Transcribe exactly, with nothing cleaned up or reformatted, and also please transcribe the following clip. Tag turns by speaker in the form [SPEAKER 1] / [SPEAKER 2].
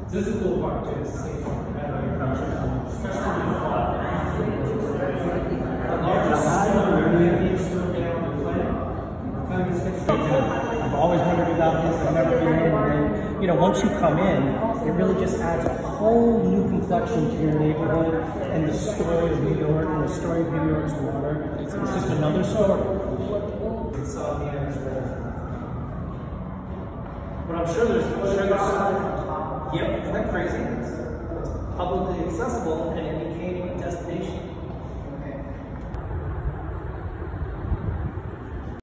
[SPEAKER 1] This is the cool part too. It's the same part. Especially when you fly. The largest star being slowed down the planet.
[SPEAKER 2] I've always wondered about this. I've never been in, and you know, once you come in, it really just adds a whole new complexion to your neighborhood and the story of New York and the story of New York's water. It's, it's just another story.
[SPEAKER 1] It's on the end. But I'm sure there's, I'm sure there's, yep, isn't that crazy? It's publicly accessible and